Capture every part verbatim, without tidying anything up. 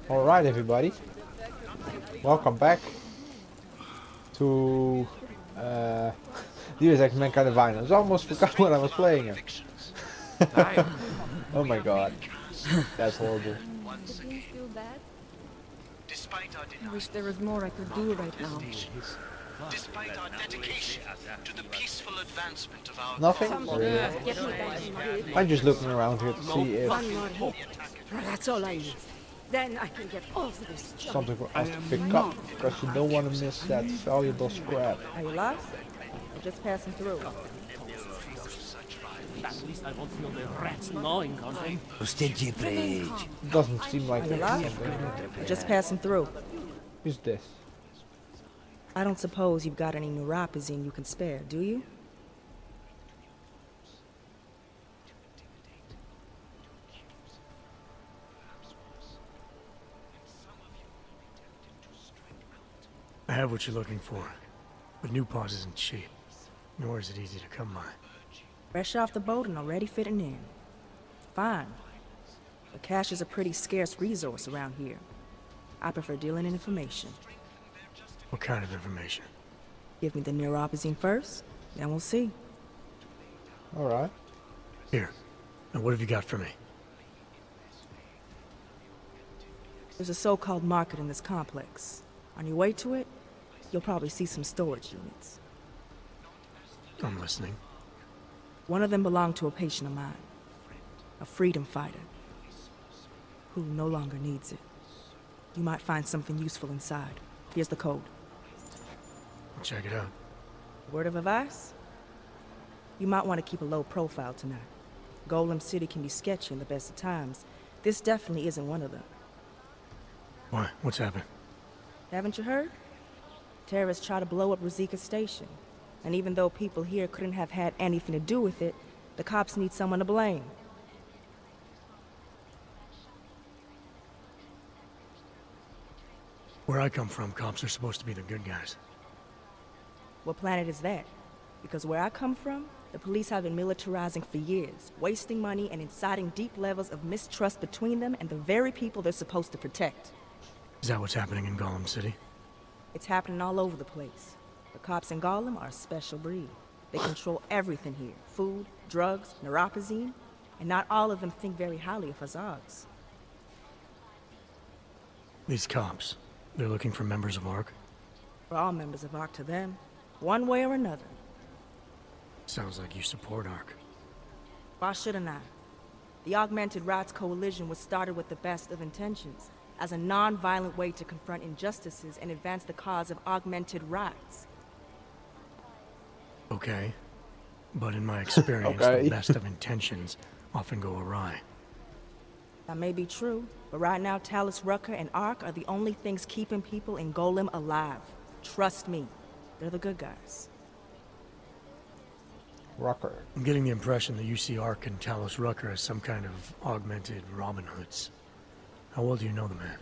Alright everybody, welcome back to uh, Deus Ex Mankind Divine. I almost forgot what I was playing it. Oh my god, that's horrible. I wish there was more I could do right now. Despite our dedication to the peaceful advancement of our Nothing? cause. Really? I'm just looking around here to see if One more hit. That's all I need. Then I can get off this job. something for us to pick up, because you don't want to miss that valuable scrap. Are you lost? Or just passing through? At least I won't feel the rats gnawing on me. Doesn't seem like Are you it. lost? Or just passing through? Who's this? I don't suppose you've got any neuropazine you can spare, do you? I have what you're looking for, but new pause isn't cheap, nor is it easy to come by. Fresh off the boat and already fitting in. Fine. But cash is a pretty scarce resource around here. I prefer dealing in information. What kind of information? Give me the neuropazine first, then we'll see. Alright. Here. Now what have you got for me? There's a so-called market in this complex. On your way to it, you'll probably see some storage units. I'm listening. One of them belonged to a patient of mine. A freedom fighter. Who no longer needs it. You might find something useful inside. Here's the code. I'll check it out. Word of advice? You might want to keep a low profile tonight. Golem City can be sketchy in the best of times. This definitely isn't one of them. Why? What's happened? Haven't you heard? Terrorists try to blow up Rosika Station. And even though people here couldn't have had anything to do with it, the cops need someone to blame. Where I come from, cops are supposed to be the good guys. What planet is that? Because where I come from, the police have been militarizing for years, wasting money and inciting deep levels of mistrust between them and the very people they're supposed to protect. Is that what's happening in Golem City? It's happening all over the place. The cops in Golem are a special breed. They control everything here. Food, drugs, neuropazine, and not all of them think very highly of Azags. These cops, they're looking for members of ARC? We're all members of ARC to them, one way or another. Sounds like you support ARC. Why shouldn't I? The Augmented Rights Coalition was started with the best of intentions, as a non-violent way to confront injustices and advance the cause of augmented rights. Okay. But in my experience, Okay. the best of intentions often go awry. That may be true, but right now Talus Rucker and ARC are the only things keeping people in Golem alive. Trust me, they're the good guys. Rucker. I'm getting the impression that you see ARC and Talos Rucker as some kind of augmented Robin Hoods. How well do you know the man?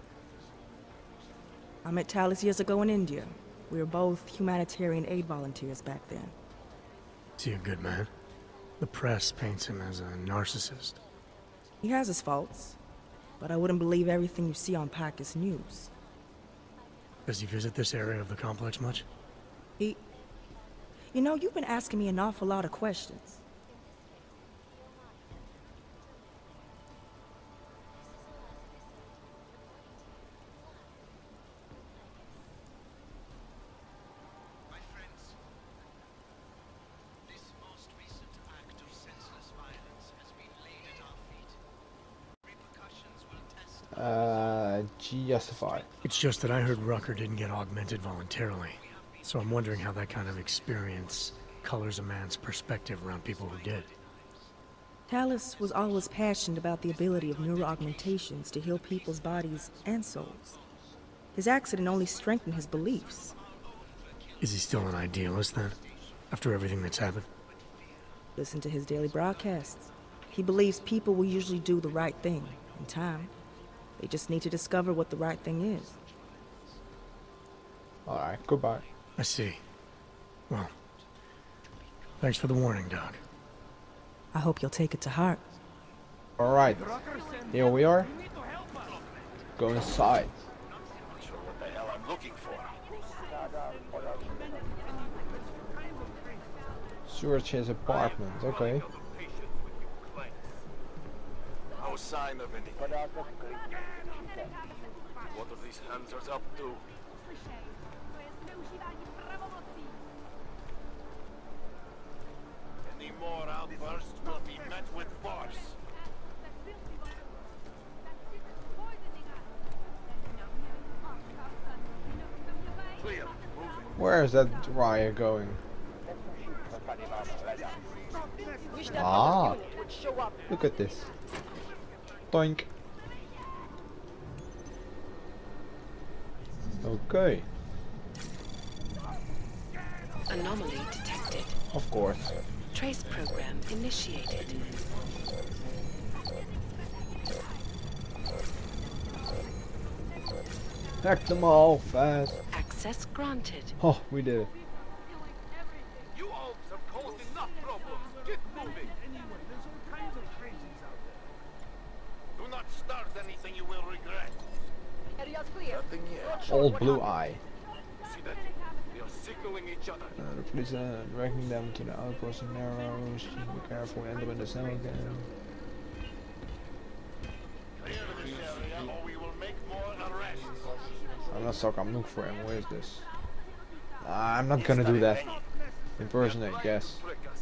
I met Talus years ago in India. We were both humanitarian aid volunteers back then. Is he a good man? The press paints him as a narcissist. He has his faults, but I wouldn't believe everything you see on Pacus News. Does he visit this area of the complex much? He... You know, you've been asking me an awful lot of questions. My friends, this most recent act of senseless violence has been laid at our feet. Repercussions will test. Uh, justify. It's just that I heard Rucker didn't get augmented voluntarily. So I'm wondering how that kind of experience colors a man's perspective around people who did. Talus was always passionate about the ability of neuroaugmentations to heal people's bodies and souls. His accident only strengthened his beliefs. Is he still an idealist then? After everything that's happened? Listen to his daily broadcasts. He believes people will usually do the right thing in time. They just need to discover what the right thing is. Alright, goodbye. I see. Well, thanks for the warning, Doc. I hope you'll take it to heart. Alright, here we are. Go inside. Not sure what the hell I'm looking for. Search his apartment. Okay. No sign of anything. What are these hunters up to? Any more outbursts will be met with force. Clear. Moving. Where is that riot going? Ah, look at this. Doink. Okay. Anomaly detected. Of course. Trace program initiated. Hack them all fast. Access granted. Oh, we did it. You all have caused enough problems. Get moving. Do not start anything you will regret. Nothing yet. Old blue eye. See that? They are signaling each other. Uh, the police are directing them to the outpost in Narrows. Be careful, end up in the snow again. Clear this area or we will make more arrests. I'm not stuck, I'm looking for him. Where is this? Uh, I'm not gonna do that. Impersonate, yes.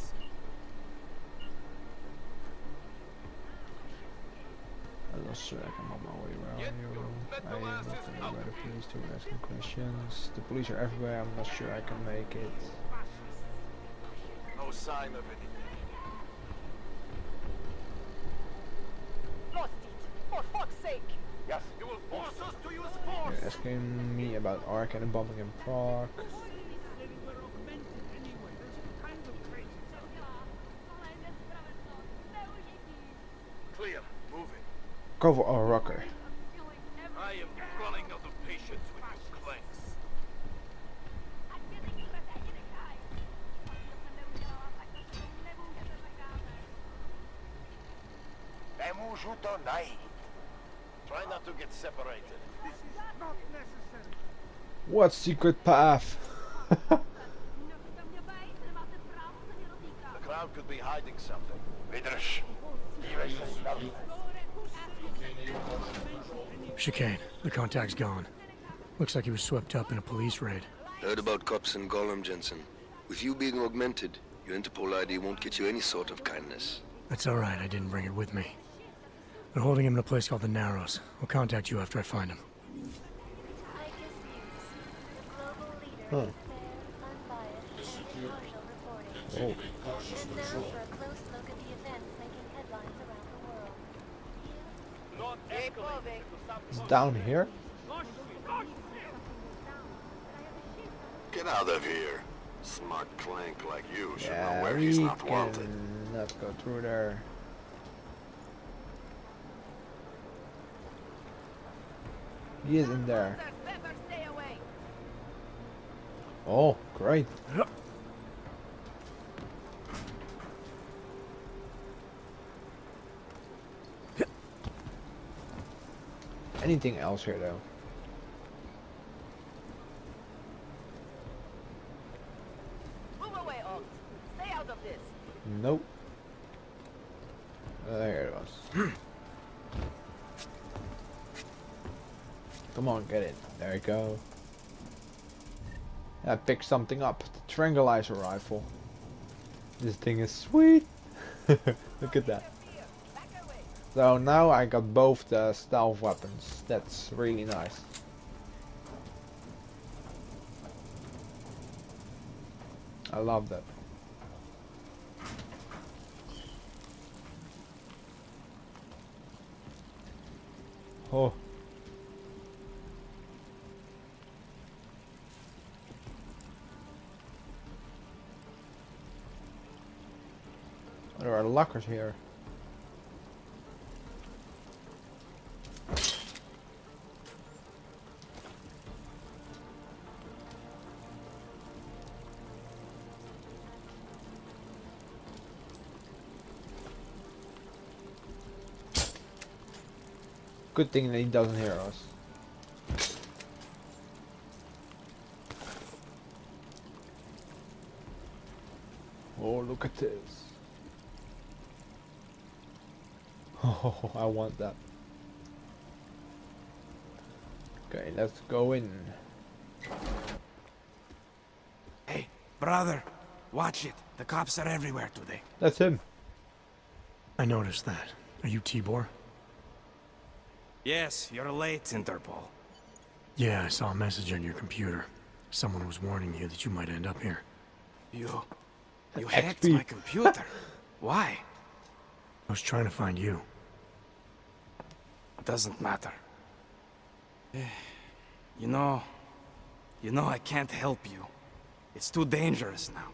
I'm not sure I'm on my way around you. I am not by the police to ask him questions. The police are everywhere, I'm not sure I can make it. No sign of anything. Lost it! For fuck's sake! Yes, you will force us to use force. You're asking me about Ark and bombing in Prague. Clear. Moving. Cover or rocker. I am running out of patience with you clanks. Try not to get separated. What secret path? The crowd could be hiding something. Chicane. The contact's gone. Looks like he was swept up in a police raid. Heard about cops and Golem, Jensen. With you being augmented, your Interpol I D won't get you any sort of kindness. That's alright, I didn't bring it with me. They're holding him in a place called the Narrows. I'll contact you after I find him. Huh. Oh. It's down here? Get out of here. Smart clank like you should know Yeah, where we he's not wanted. can not go through there. He is in there. Oh, great. Anything else here though? Move away, Alt. Stay out of this. Nope. Uh, there it was. Come on, get it. There you go. I picked something up. The tranquilizer rifle. This thing is sweet. Look at that. So now I got both the stealth weapons. That's really nice. I love that. Oh. There are lockers here. Good thing that he doesn't hear us. Oh, look at this. Oh, I want that. Okay, let's go in. Hey, brother, watch it. The cops are everywhere today. That's him. I noticed that. Are you Tibor? Yes, you're late, Interpol. Yeah, I saw a message on your computer. Someone was warning you that you might end up here. You... you X hacked P. my computer. Why? I was trying to find you. Doesn't matter. You know... You know I can't help you. It's too dangerous now.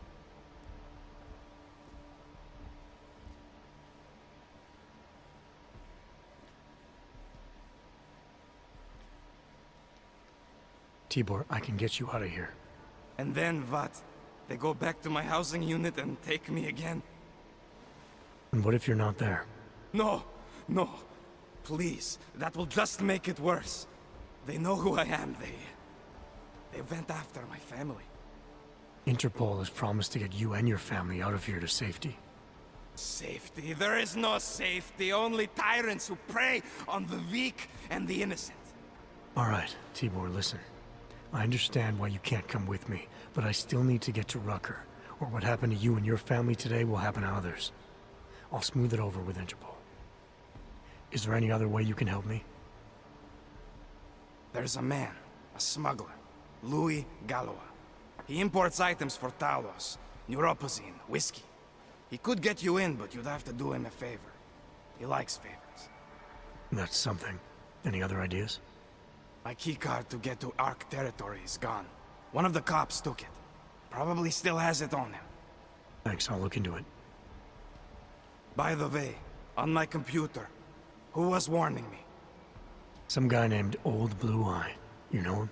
Tibor, I can get you out of here. And then what? They go back to my housing unit and take me again? And what if you're not there? No! No! Please, that will just make it worse. They know who I am. They... They went after my family. Interpol has promised to get you and your family out of here to safety. Safety? There is no safety. Only tyrants who prey on the weak and the innocent. Alright, Tibor, listen. I understand why you can't come with me, but I still need to get to Rucker, or what happened to you and your family today will happen to others. I'll smooth it over with Interpol. Is there any other way you can help me? There's a man, a smuggler, Louis Galois. He imports items for Talos, neuropozyne, whiskey. He could get you in, but you'd have to do him a favor. He likes favors. That's something. Any other ideas? My keycard to get to Ark territory is gone. One of the cops took it. Probably still has it on him. Thanks, I'll look into it. By the way, on my computer, who was warning me? Some guy named Old Blue Eye. You know him?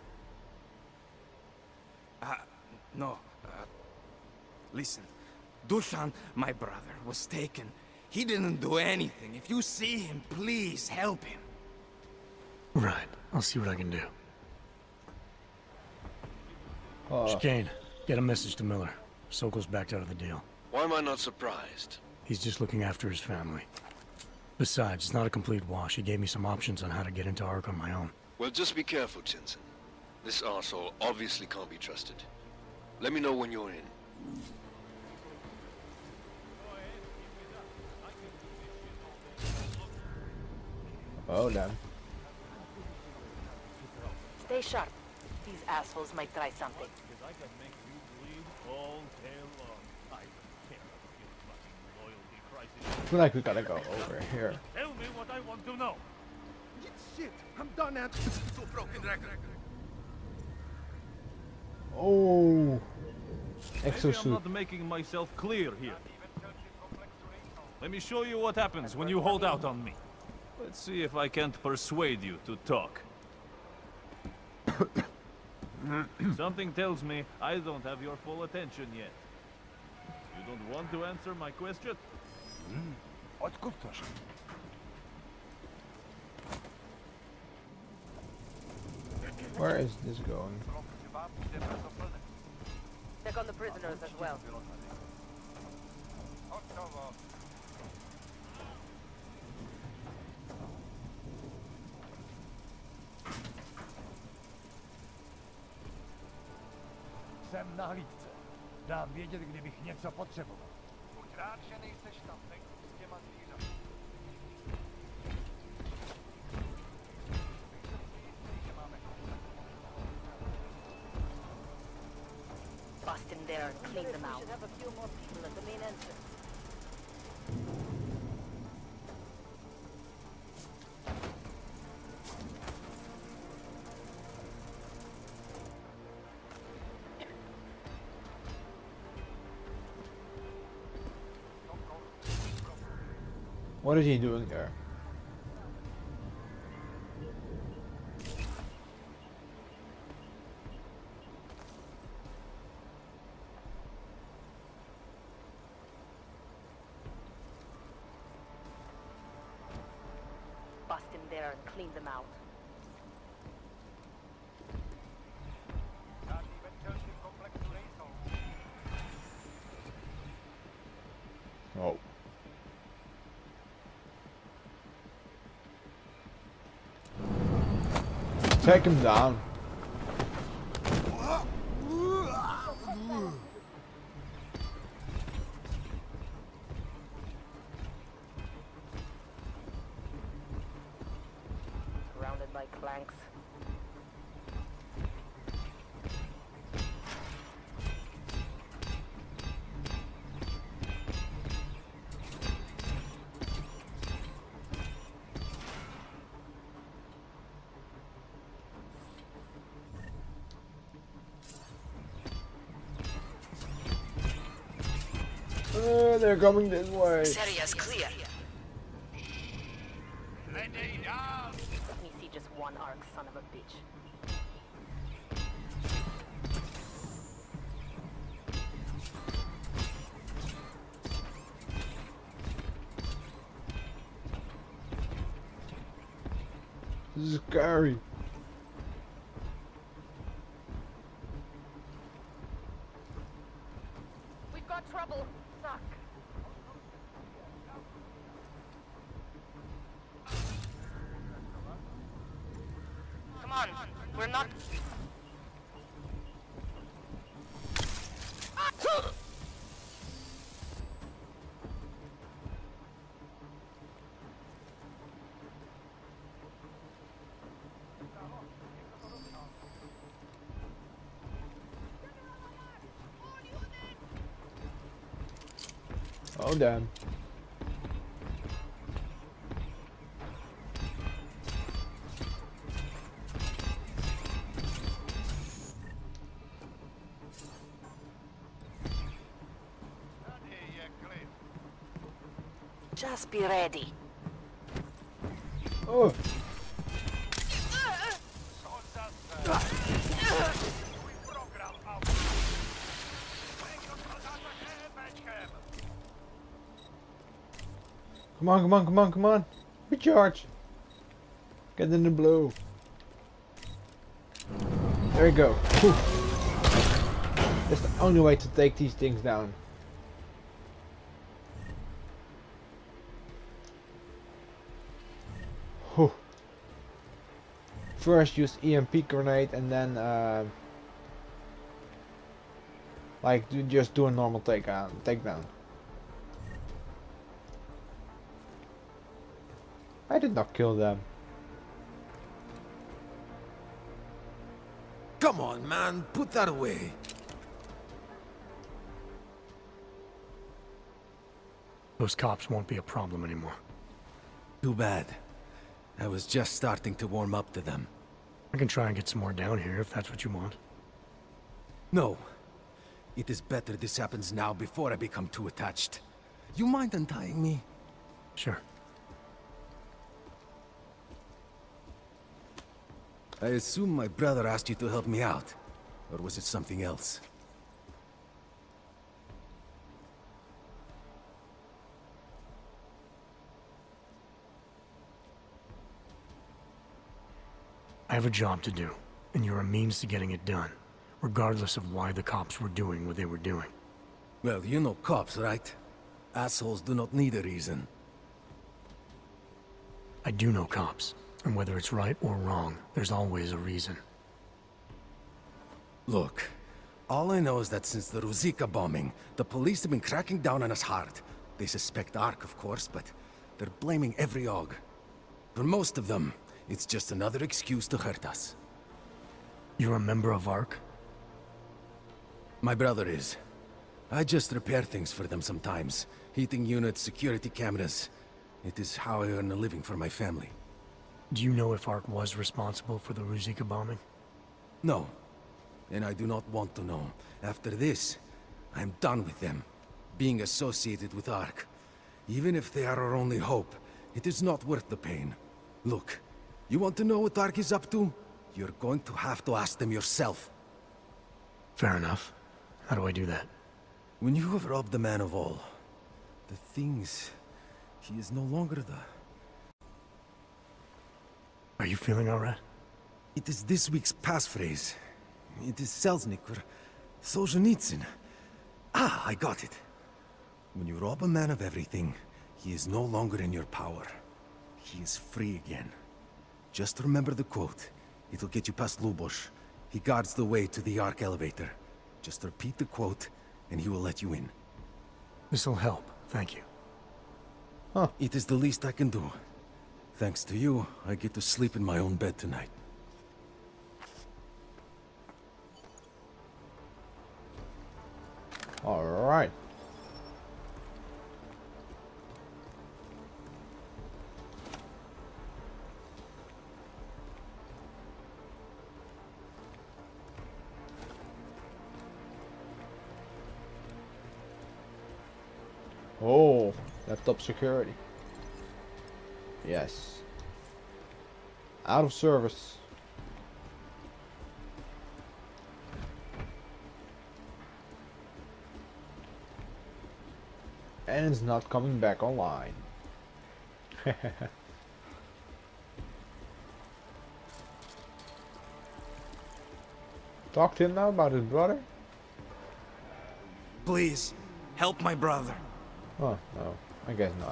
Uh, no. Uh, listen, Dushan, my brother, was taken. He didn't do anything. If you see him, please help him. Right. I'll see what I can do. Oh, Chicane, get a message to Miller. Sokol's backed out of the deal. Why am I not surprised? He's just looking after his family. Besides, it's not a complete wash. He gave me some options on how to get into Ark on my own. Well, just be careful, Jensen. This arsehole obviously can't be trusted. Let me know when you're in. oh damn. Stay sharp. These assholes might try something. I feel like we gotta go over here. Tell me what I want to know. Shit, I'm done at so broken record. Oh, Maybe I'm exosuit. not making myself clear here. Let me show you what happens when you hold out on me. Let's see if I can't persuade you to talk. Something tells me I don't have your full attention yet. You don't want to answer my question? Where is this going? Check on the prisoners as well. Jsem na hlídce. Dám vědět, kdybych něco potřeboval. Buď rád, že nejseš tam venku s těma zvířaty. Bust in there and clean them out. We should have a few more people at the main entrance. What is he doing there? Bust in there and clean them out. Oh. Take him down. Surrounded by clanks. Uh, they're coming this way. This area's clear. Let me see just one arc, son of a bitch. This is scary. We've got trouble. Suck. Come on, we're not. Oh damn. Just be ready. Oh. Come on, come on, come on, come on. Recharge. Get in the blue. There you go. Whew. That's the only way to take these things down. Whew. First use E M P grenade and then uh, like do, just do a normal takedown. Takedown. I did not kill them. Come on, man, put that away. Those cops won't be a problem anymore. Too bad. I was just starting to warm up to them. I can try and get some more down here if that's what you want. No. It is better this happens now before I become too attached. You mind untying me? Sure. I assume my brother asked you to help me out. Or was it something else? I have a job to do, and you're a means to getting it done, regardless of why the cops were doing what they were doing. Well, you know cops, right? Assholes do not need a reason. I do know cops, and whether it's right or wrong, there's always a reason. Look, all I know is that since the Ruzicka bombing, the police have been cracking down on us hard. They suspect Ark, of course, but they're blaming every O G. For most of them, it's just another excuse to hurt us. You're a member of Ark? My brother is. I just repair things for them sometimes. Heating units, security cameras. It is how I earn a living for my family. Do you know if Ark was responsible for the Ruzicka bombing? No. And I do not want to know. After this, I'm done with them. Being associated with Ark. Even if they are our only hope, it is not worth the pain. Look, you want to know what Ark is up to? You're going to have to ask them yourself. Fair enough. How do I do that? When you have robbed the man of all, the things... he is no longer the... Are you feeling all right? It is this week's passphrase. It is Selznick or Solzhenitsyn. Ah, I got it. When you rob a man of everything, he is no longer in your power. He is free again. Just remember the quote. It'll get you past Lubosh. He guards the way to the Ark elevator. Just repeat the quote, and he will let you in. This'll help, thank you. Huh. It is the least I can do. Thanks to you, I get to sleep in my own bed tonight. All right. Oh, laptop security. Yes. Out of service. And it's not coming back online. Talk to him now about his brother? Please, help my brother. Oh, no. I guess not.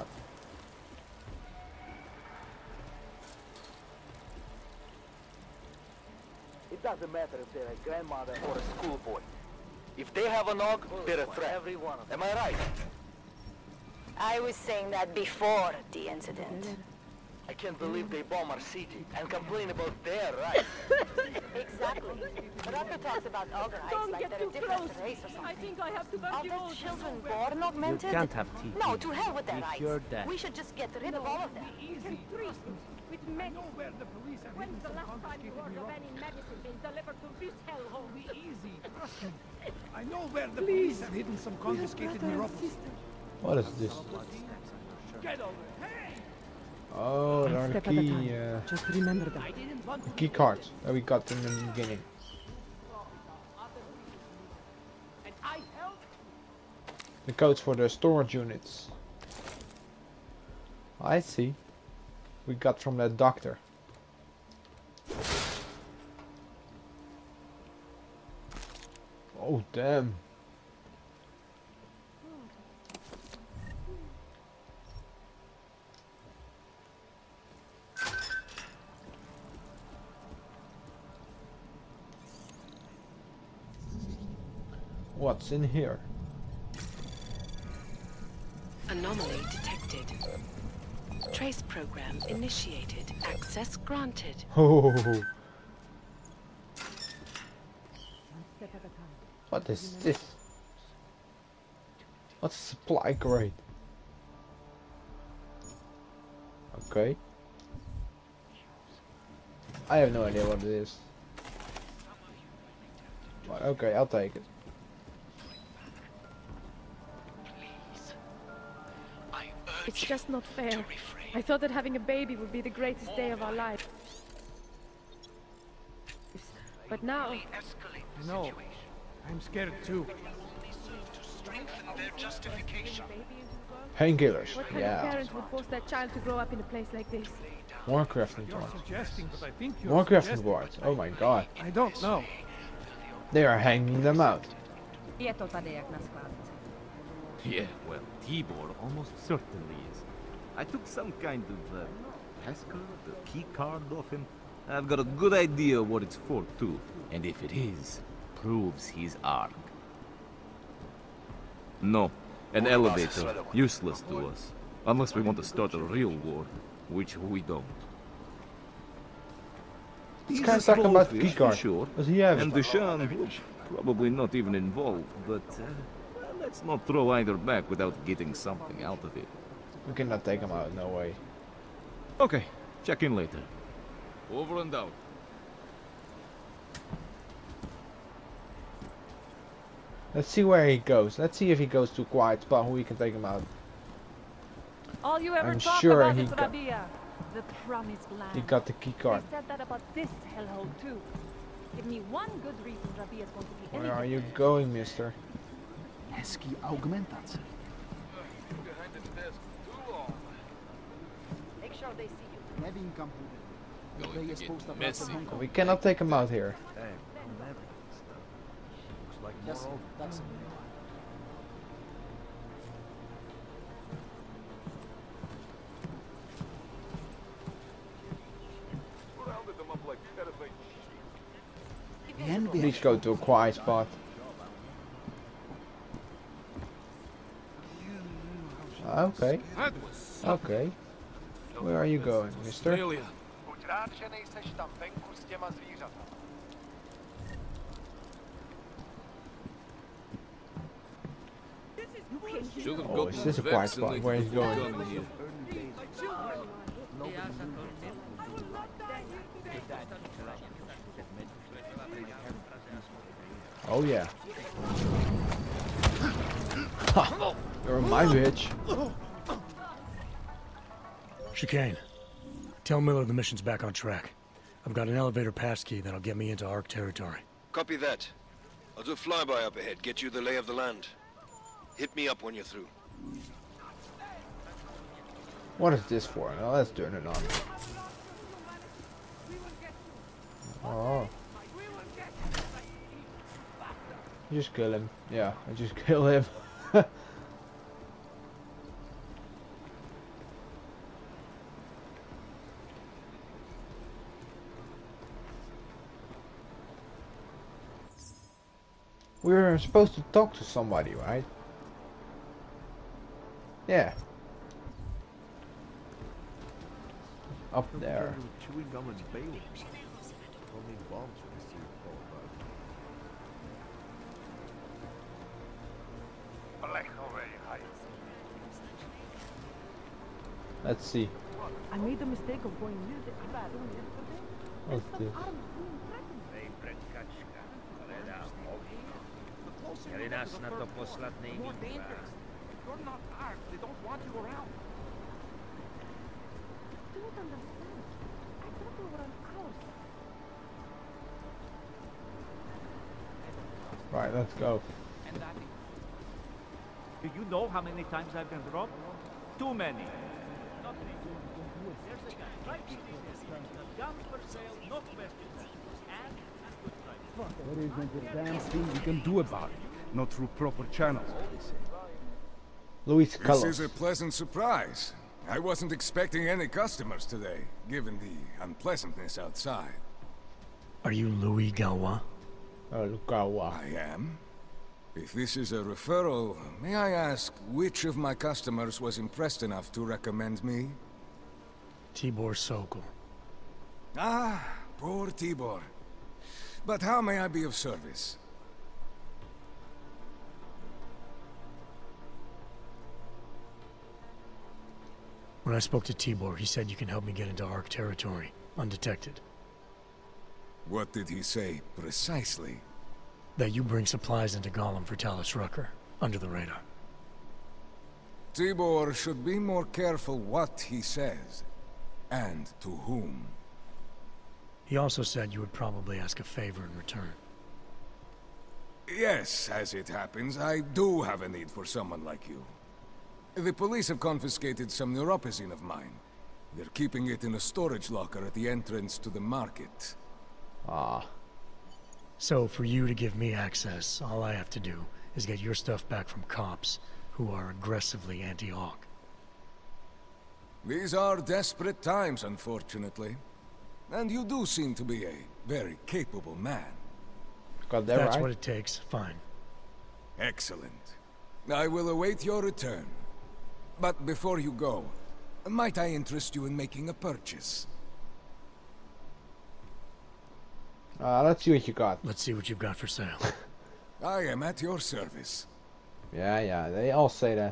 It doesn't matter if they're a grandmother or a schoolboy. If they have a nog, they're a threat. Every one of them. Am I right? I was saying that before the incident. I can't believe they bomb our city and complain about their rights. Exactly. Rucker talks about other rights like they're a different race or something. I think I have to Are there children born augmented? You can't have teeth. No, to hell with their We rights. cured that. We should just get rid of all of them. Easy. With medicine. When's the last time you heard of any medicine being delivered to this hellhole? Be easy. Trust me. I know where the police have hidden some confiscated neuropathy. What is this? Get over it. Hey! Oh, there are the key, uh, Just remember that. key cards that we got in the beginning. And I helped. The codes for the storage units. I see. We got from that doctor. Oh, damn. What's in here? Anomaly detected. Trace program initiated. Access granted. Oh. What is this? What's a supply crate? Okay. I have no idea what it is. But okay, I'll take it. It's just not fair. I thought that having a baby would be the greatest day of our life. But now... No. I'm scared too. Painkillers, What kind yeah. of parent would force their child to grow up in a place like this? More crafting You're boards. suggesting, but I think you're More crafting suggesting. boards. Oh my god. I don't know. They are hanging them out. Yeah, well, Tibor almost certainly is. I took some kind of uh, passcode, the key card off him. I've got a good idea what it's for too. And if it is, proves he's Ark. No, an elevator, useless to us. Unless we want to start a real war, which we don't. This He's guy's a talking about trollfish, the key card. for sure. Does he have And it? Deshaun, well, probably not even involved, but uh, well, let's not throw either back without getting something out of it. We cannot take him out, no way. Okay, check in later. Over and out. Let's see where he goes. Let's see if he goes to a quiet spot where we can take him out. All you ever I'm talk sure about he is got- Rabia, the promised land. He got the key card. They said that about this hellhole too. Give me one good reason Rabia's going to be Where are anything. you going, mister? Hezky augmentace. Make sure they see you. Nevím kam půjde. going to get messy. We cannot take him out here. Yes, that's it. Please go to a quiet spot. Okay. Okay. Where are you going, mister? Oh, is this a quiet spot? Where he's going? Oh yeah. Ha! You're my bitch. Chicane. Tell Miller the mission's back on track. I've got an elevator passkey that'll get me into Ark territory. Copy that. I'll do a flyby up ahead, get you the lay of the land. Hit me up when you're through. What is this for? Now let's turn it on. Oh. Just kill him. Yeah, I just kill him. We were supposed to talk to somebody, right? Yeah. Up there. Chewing gum and bailing. Only bombs for this year. Let's see. I made the mistake of going near the bathroom yesterday. What's this? You're not Ark. They don't want you around. I don't understand. I thought we were on ours. Right, let's go. Do you know how many times I've been robbed? Too many. There's a guy right here. Guns for sale, no questions. And good price. There isn't a damn thing we can do about it. Not through proper channels. Luis This Carlos. is a pleasant surprise. I wasn't expecting any customers today, given the unpleasantness outside. Are you Louis Galwa? Oh, Galwa. I am. If this is a referral, may I ask which of my customers was impressed enough to recommend me? Tibor Sokol. Ah, poor Tibor. But how may I be of service? When I spoke to Tibor, he said you can help me get into Ark territory, undetected. What did he say, precisely? That you bring supplies into Golem for Talos Rucker, under the radar. Tibor should be more careful what he says, and to whom. He also said you would probably ask a favor in return. Yes, as it happens, I do have a need for someone like you. The police have confiscated some neuropazine of mine. They're keeping it in a storage locker at the entrance to the market. Ah. So, for you to give me access, all I have to do is get your stuff back from cops who are aggressively anti-Hawk. These are desperate times, unfortunately. And you do seem to be a very capable man. Got that That's right? what it takes, fine. Excellent. I will await your return. But before you go, might I interest you in making a purchase? Uh, let's see what you got. Let's see what you've got for sale. I am at your service. Yeah, yeah, they all say that.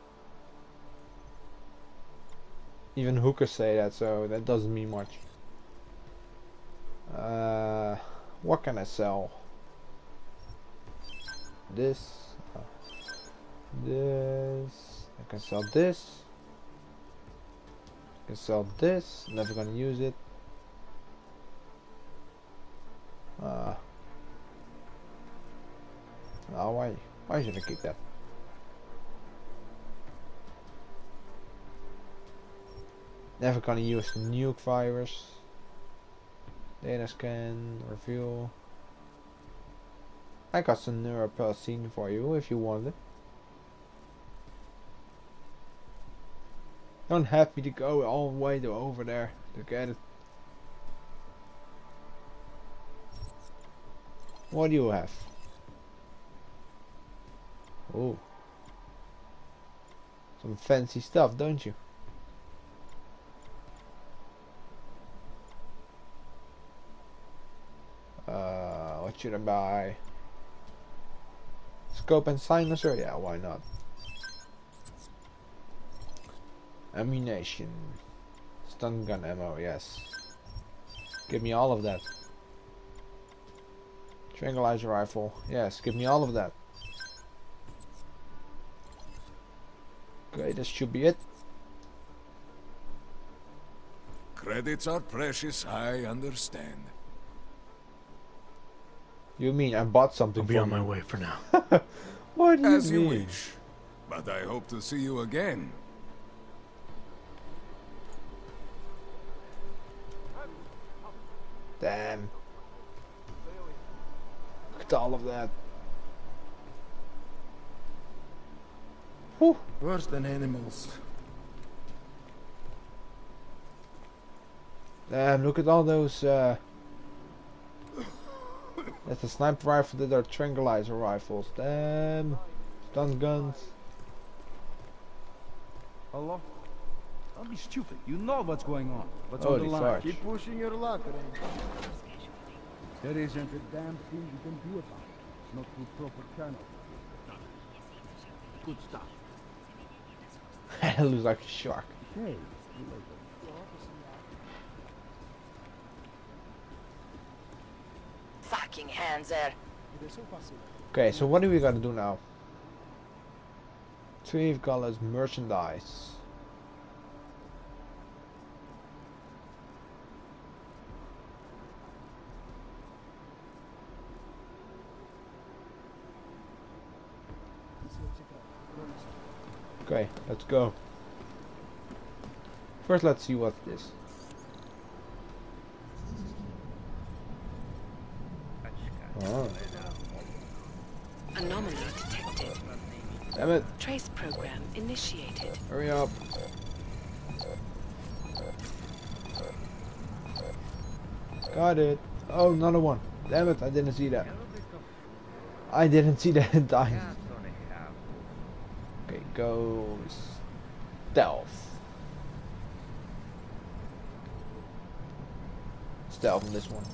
Even hookers say that, so that doesn't mean much. Uh, what can I sell? This. Uh, this. I can sell this. I can sell this. Never gonna use it. Uh. Oh, why? Why should I keep that? Never gonna use the nuke virus. Data scan, review. I got some neuroplasticine for you if you want it. Don't have me to go all the way to over there to get it. What do you have? Oh, some fancy stuff, don't you? Uh, what should I buy? Scope and silencer? Yeah, why not? Ammunition. Stun gun ammo, yes. Give me all of that. Tranquilizer rifle. Yes, give me all of that. Okay, this should be it. Credits are precious, I understand. You mean I bought something? I'll be for on my you. way for now. What do you As you mean? wish. But I hope to see you again. Damn. Look at all of that. Whew. Worse than animals. Damn, look at all those uh that's a sniper rifle, that are tranquilizer rifles. Damn. Stun guns. Hello? Don't be stupid. You know what's going on. What's Holy on the line? fudge. Keep pushing your luck, Ranger. There isn't a damn thing you can do about it. It's not through proper channels. Good stuff. It looks like a shark. Hey, Fucking hands there. Okay, so what do we gotta do now? Three colors merchandise. Okay, let's go. First, let's see what's this. Oh. Anomaly detected. Damn it. Trace program initiated. Hurry up. Got it. Oh, another one. Damn it, I didn't see that. I didn't see that in time. Okay, go stealth. Stealth on this one.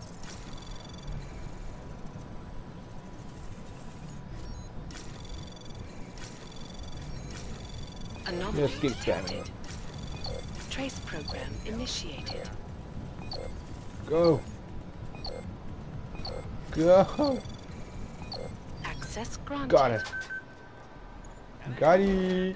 Anomaly Just keep spamming detected. Trace program initiated. Go. Go. Access granted. Got it. Got it.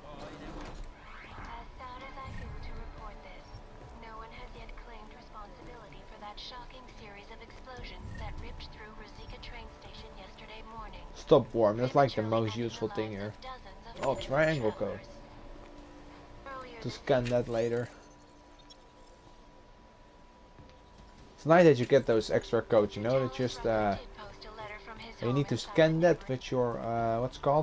Stop worm, that's like the most useful thing here. Oh, triangle code. To scan that later. It's nice that you get those extra codes, you know, that just uh you need to scan that with your uh what's it called?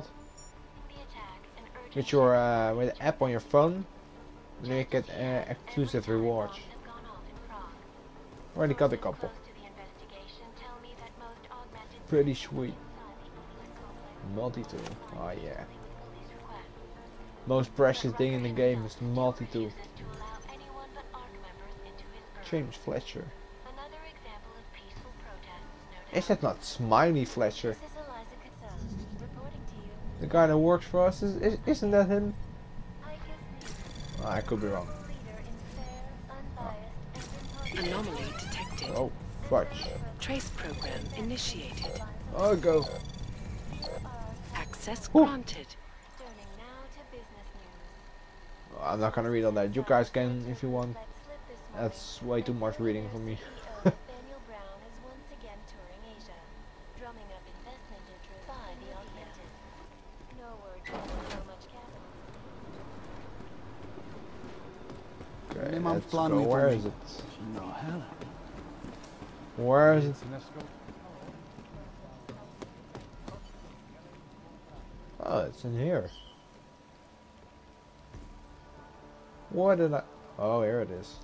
With your uh with the app on your phone. Then you get uh, exclusive rewards. Already got a couple. Pretty sweet. Multi-tool. Oh yeah. Most precious thing in the game is the multi-tool. James Fletcher. Is that not Smiley Fletcher? The guy that works for us, is, is, isn't that him? Oh, I could be wrong. Oh. Anomaly detected. Oh, fudge. Trace program initiated. Oh, go. Access Ooh. granted. I'm not gonna read all that. You guys can if you want. That's way too much reading for me. Okay, let's go. Where is it? Where is it? Oh, it's in here. What did I... Oh, here it is.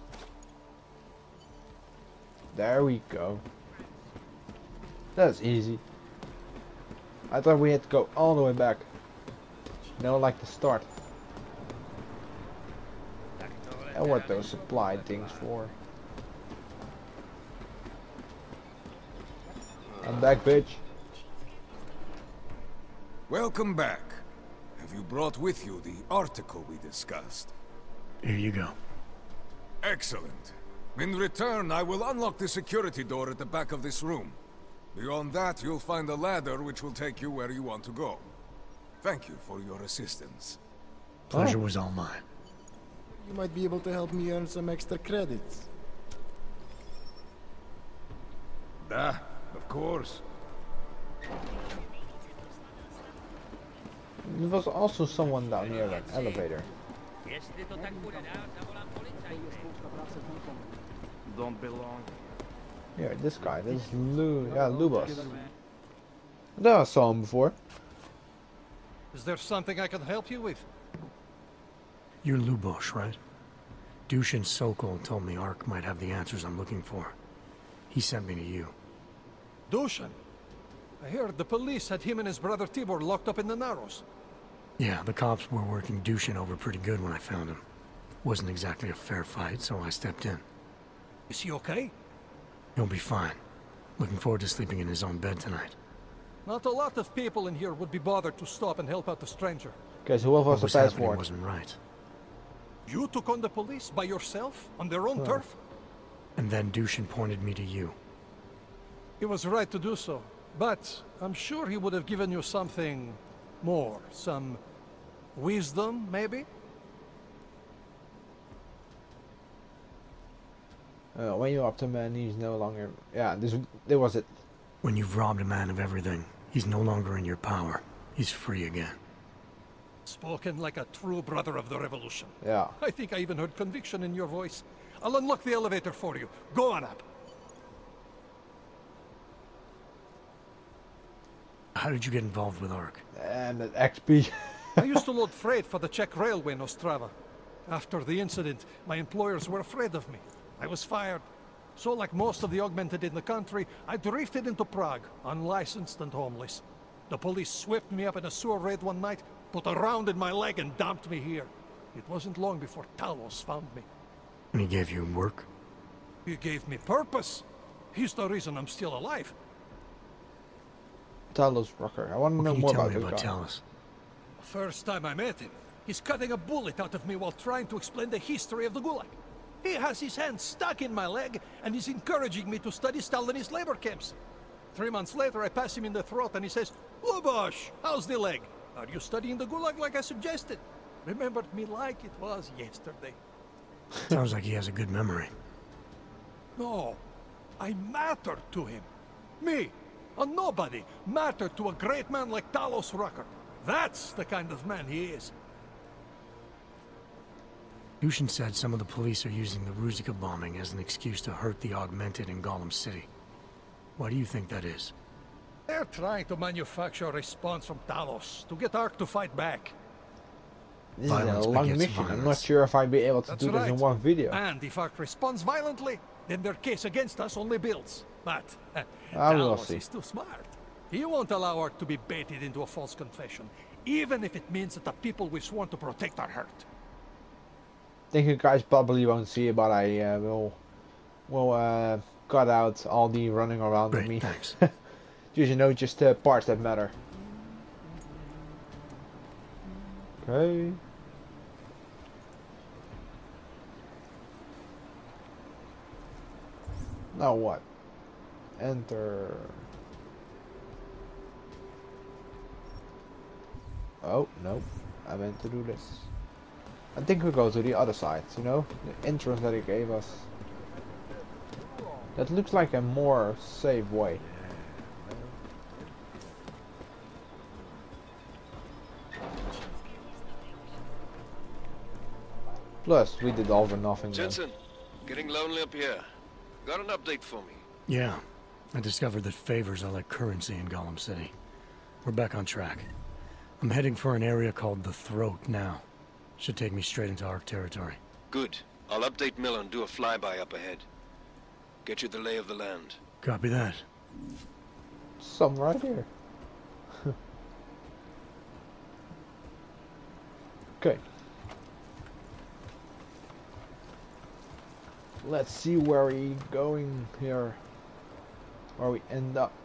There we go. That's easy. I thought we had to go all the way back. No, like the start. And what those supply things for. I'm back, bitch. Welcome back. Have you brought with you the article we discussed? Here you go. Excellent. In return, I will unlock the security door at the back of this room. Beyond that, you'll find a ladder which will take you where you want to go. Thank you for your assistance. Pleasure was all mine. You might be able to help me earn some extra credits. Da, of course. There was also someone down here, like elevator. Don't belong. Here, this guy. This is Lu. Yeah, Lubos. I saw him before. Is there something I can help you with? You're Lubos, right? Deus and Sokol told me Ark might have the answers I'm looking for. He sent me to you. Dushan? I heard the police had him and his brother Tibor locked up in the Narrows. Yeah, the cops were working Dushan over pretty good when I found him. Wasn't exactly a fair fight, so I stepped in. Is he okay? He'll be fine. Looking forward to sleeping in his own bed tonight. Not a lot of people in here would be bothered to stop and help out the stranger. Guys, who was the passport? Wasn't right. You took on the police by yourself, on their own Oh. turf? And then Dushan pointed me to you. He was right to do so, but I'm sure he would have given you something more. Some wisdom, maybe? Uh, when you up to man, he's no longer... Yeah, this, this was it. When you've robbed a man of everything, he's no longer in your power. He's free again. Spoken like a true brother of the revolution. Yeah. I think I even heard conviction in your voice. I'll unlock the elevator for you. Go on up. How did you get involved with Ark? And at X P. I used to load freight for the Czech railway in Ostrava. After the incident, my employers were afraid of me. I was fired. So like most of the augmented in the country, I drifted into Prague, unlicensed and homeless. The police swept me up in a sewer raid one night, put a round in my leg and dumped me here. It wasn't long before Talos found me. And he gave you work? He gave me purpose. He's the reason I'm still alive. Talos Rocker. I want to What know can you more tell about me this about guy. Talos? First time I met him, he's cutting a bullet out of me while trying to explain the history of the Gulag. He has his hand stuck in my leg, and he's encouraging me to study Stalinist labor camps. Three months later, I pass him in the throat, and he says, "Lubosh, how's the leg? Are you studying the Gulag like I suggested?" Remembered me like it was yesterday. Sounds like he has a good memory. No, I mattered to him. Me, a nobody, mattered to a great man like Talos Rucker. That's the kind of man he is. Dushan said some of the police are using the Ruzika bombing as an excuse to hurt the Augmented in Golem City. Why do you think that is? They're trying to manufacture a response from Talos to get Ark to fight back. This Violence is a long begets mission. I'm not violence. sure if I'd be able to That's do this right. in one video. And if Ark responds violently, then their case against us only builds. But I will Talos see. is too smart. He won't allow Ark to be baited into a false confession, even if it means that the people we've sworn to protect are hurt. I think you guys probably won't see it, but I uh, will will uh, cut out all the running around Great, with me. thanks. Just, you know, just uh, parts that matter. Okay. Now what? Enter. Oh, no. I meant to do this. I think we go to the other side, you know? The entrance that he gave us. That looks like a more safe way. Plus, we did all for nothing. then. Jensen, getting lonely up here. Got an update for me. Yeah. I discovered that favors are like currency in Golem City. We're back on track. I'm heading for an area called the Throat now. Should take me straight into Ark territory. Good. I'll update Miller and do a flyby up ahead. Get you the lay of the land. Copy that. Some right here. Okay. Let's see where we going here. Where we end up.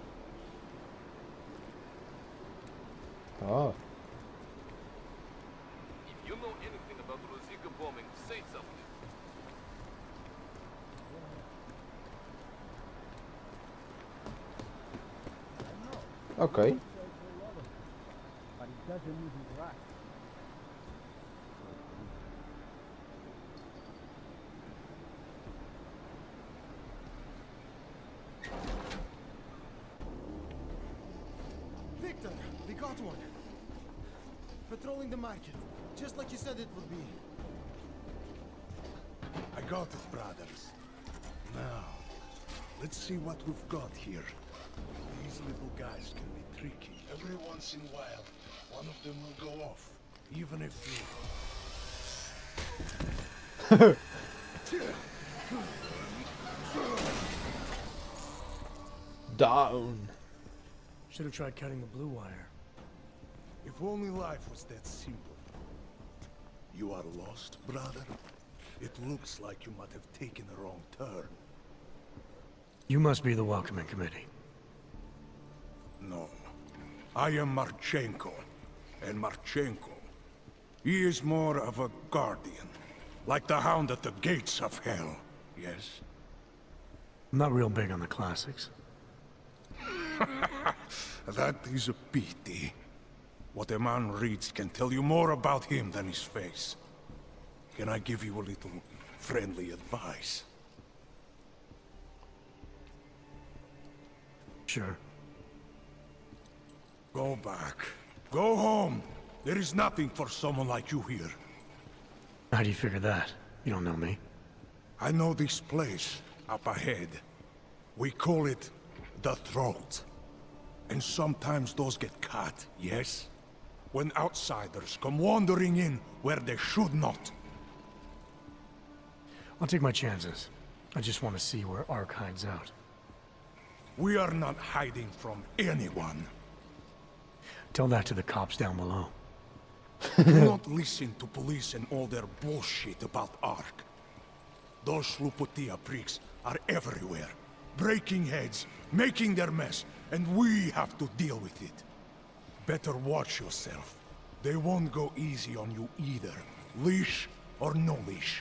Oh. If you know anything about Rosika bombing, say something. Okay. But it doesn't move in Iraq. Victor, we got one. Patrolling the market, just like you said it would be. I got it, brothers. Now, let's see what we've got here. These little guys can be tricky. Every once in a while, one of them will go off, even if you... Down. Should have tried cutting the blue wire. If only life was that simple. You are lost, brother? It looks like you might have taken a wrong turn. You must be the welcoming committee. No. I am Marchenko. And Marchenko, he is more of a guardian. Like the hound at the gates of hell, yes? I'm not real big on the classics. That is a pity. What a man reads can tell you more about him than his face. Can I give you a little friendly advice? Sure. Go back. Go home. There is nothing for someone like you here. How do you figure that? You don't know me. I know this place, up ahead. We call it the Throat. And sometimes those get cut, yes? When outsiders come wandering in where they should not. I'll take my chances. I just want to see where Ark hides out. We are not hiding from anyone. Tell that to the cops down below. Do not listen to police and all their bullshit about Ark. Those Slupotia pricks are everywhere. Breaking heads, making their mess, and we have to deal with it. Better watch yourself. They won't go easy on you either. Leash or no leash.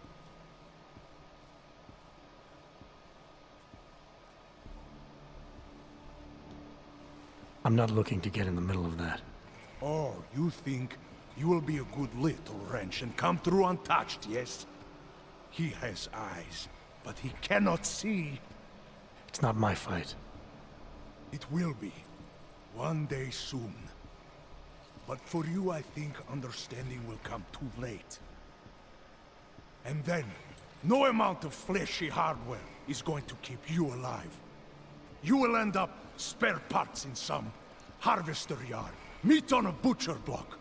I'm not looking to get in the middle of that. Oh, you think you will be a good little wrench and come through untouched, yes? He has eyes, but he cannot see. It's not my fight. It will be. One day soon. But for you, I think understanding will come too late. And then, no amount of fleshy hardware is going to keep you alive. You will end up spare parts in some harvester yard, meat on a butcher block.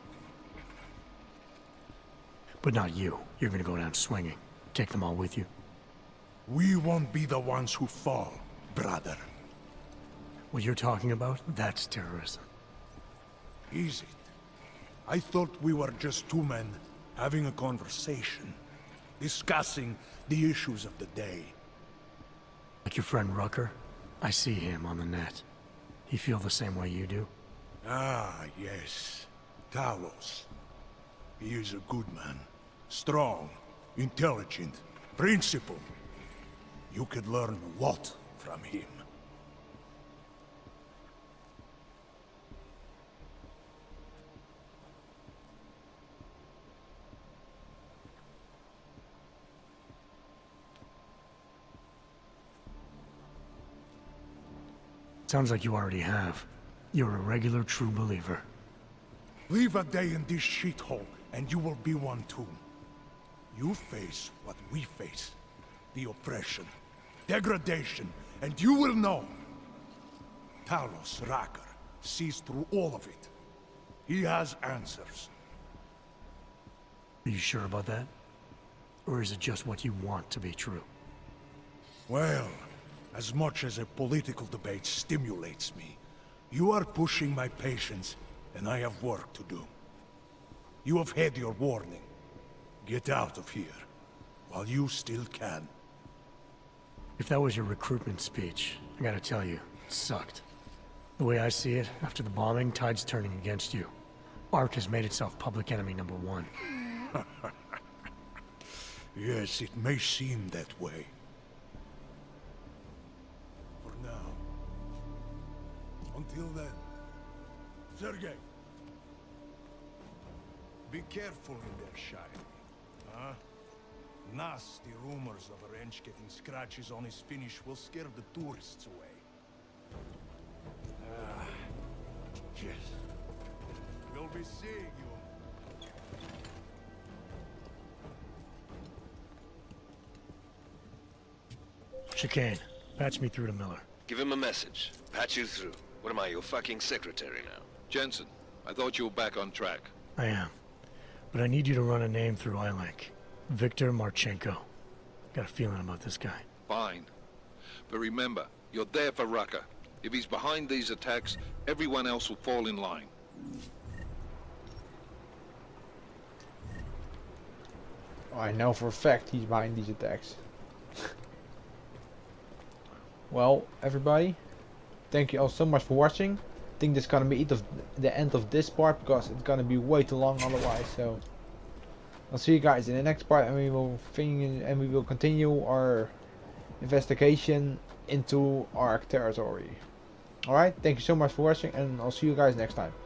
But not you. You're gonna go down swinging. Take them all with you. We won't be the ones who fall, brother. What you're talking about, that's terrorism. Is it? I thought we were just two men having a conversation, discussing the issues of the day. Like your friend Rucker? I see him on the net. He feel the same way you do? Ah, yes. Talos. He is a good man. Strong, intelligent, principled. You could learn a lot from him. Sounds like you already have. You're a regular true believer. Live a day in this shithole, and you will be one too. You face what we face. The oppression. degradation, and you will know. Talos Rakar sees through all of it. He has answers. Are you sure about that? Or is it just what you want to be true? Well, as much as a political debate stimulates me, you are pushing my patience, and I have work to do. You have had your warning. Get out of here, while you still can. If that was your recruitment speech, I gotta tell you, it sucked. The way I see it, after the bombing, tide's turning against you. Ark has made itself public enemy number one. Yes, it may seem that way. For now. Until then. Sergei! Be careful in there, Shiny. Huh? Nasty rumors of a wrench getting scratches on his finish will scare the tourists away. Ah, yes. We'll be seeing you. Chicane, patch me through to Miller. Give him a message. Patch you through. What am I, your fucking secretary now? Jensen, I thought you were back on track. I am. But I need you to run a name through iLink. Viktor Marchenko. Got a feeling about this guy. Fine. But remember, you're there for Rucker. If he's behind these attacks, everyone else will fall in line. Oh, I know for a fact he's behind these attacks. Well, everybody, thank you all so much for watching. I think this is gonna be it of the end of this part because it's gonna be way too long otherwise. So I'll see you guys in the next part, and we will fin and we will continue our investigation into Ark territory. Alright, thank you so much for watching, and I'll see you guys next time.